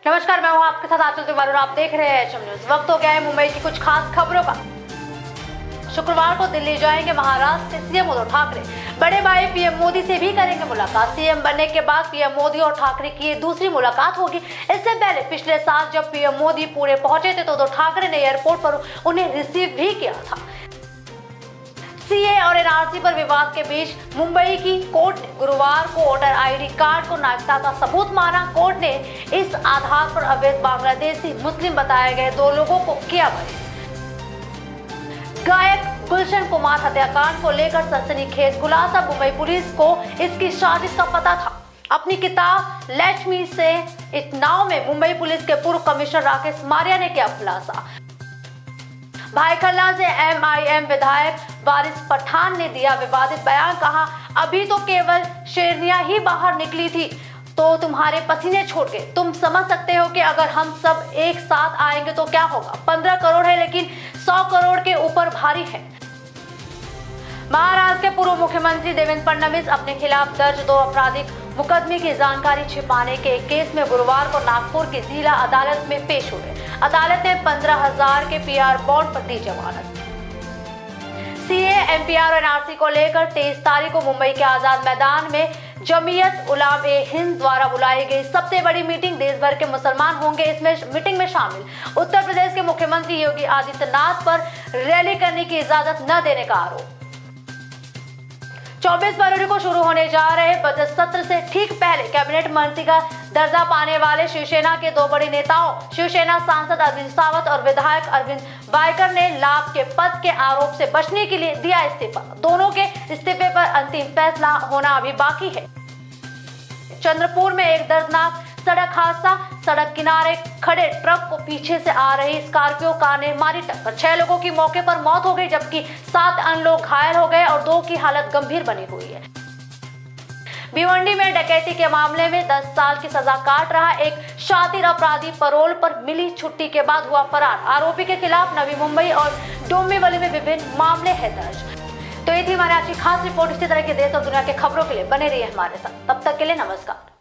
नमस्कार, मैं हूं आपके साथ आंचल तिवारी और आप देख रहे हैं एचएम न्यूज। वक्त हो गया है मुंबई की कुछ खास खबरों का। शुक्रवार को दिल्ली जाएंगे महाराष्ट्र के सीएम उद्धव ठाकरे। बड़े भाई पीएम मोदी से भी करेंगे मुलाकात। सीएम बनने के बाद पीएम मोदी और ठाकरे की ये दूसरी मुलाकात होगी। इससे पहले पिछले साल जब पीएम मोदी पुणे पहुंचे थे तो उद्धव ठाकरे ने एयरपोर्ट पर उन्हें रिसीव भी किया था। सीए और एनआरसी पर विवाद के बीच मुंबई की कोर्ट ने गुरुवार को वोटर आईडी कार्ड को नागरिकता का सबूत माना। कोर्ट ने इस आधार पर अवैध बांग्लादेशी मुस्लिम बताए गए 2 लोगों को किया बरी। गायक गुलशन कुमार हत्याकांड को लेकर सनसनीखेज खुलासा। मुंबई पुलिस को इसकी साजिश का पता था। अपनी किताब लक्ष्मी से इस नाव में मुंबई पुलिस के पूर्व कमिश्नर राकेश मारिया ने किया खुलासा। भाईखला से एमआईएम विधायक वारिस पठान ने दिया विवादित बयान। कहा, अभी तो केवल शेरनियां ही बाहर निकली थी तो तुम्हारे पसीने छोड़ गए। तुम समझ सकते हो कि अगर हम सब एक साथ आएंगे तो क्या होगा। 15 करोड़ है लेकिन 100 करोड़ के ऊपर भारी है। महाराष्ट्र के पूर्व मुख्यमंत्री देवेंद्र फडणवीस अपने खिलाफ दर्ज 2 आपराधिक मुकदमे की जानकारी छिपाने के एक केस में गुरुवार को नागपुर की जिला अदालत में पेश हुए। अदालत ने 15,000 के पीआर बॉन्ड पर दी जमानत। सीए, एमपीआर और एनआरसी को लेकर 23 तारीख को मुंबई के आजाद मैदान में जमीयत उलामा ए हिंद द्वारा बुलाई गई सबसे बड़ी मीटिंग। देश भर के मुसलमान होंगे इसमें मीटिंग में शामिल। उत्तर प्रदेश के मुख्यमंत्री योगी आदित्यनाथ पर रैली करने की इजाजत न देने का आरोप। 24 फरवरी को शुरू होने जा रहे बजट सत्र से ठीक पहले कैबिनेट मंत्री का दर्जा पाने वाले शिवसेना के 2 बड़े नेताओं शिवसेना सांसद अरविंद सावंत और विधायक अरविंद वायकर ने लाभ के पद के आरोप से बचने के लिए दिया इस्तीफा। दोनों के इस्तीफे पर अंतिम फैसला होना अभी बाकी है। चंद्रपुर में एक दर्दनाक सड़क हादसा। सड़क किनारे खड़े ट्रक को पीछे से आ रही स्कॉर्पियो कार ने मारी टक्कर। 6 लोगों की मौके पर मौत हो गई जबकि 7 अन्य लोग घायल हो गए और 2 की हालत गंभीर बनी हुई है। भिवंडी में डकैती के मामले में 10 साल की सजा काट रहा एक शातिर अपराधी पैरोल पर मिली छुट्टी के बाद हुआ फरार। आरोपी के खिलाफ नवी मुंबई और डोंबिवली में विभिन्न मामले हैं दर्ज। तो ये थी हमारी आज की खास रिपोर्ट। इसी तरह के देश और दुनिया के खबरों के लिए बने रहिए हमारे साथ। तब तक के लिए नमस्कार।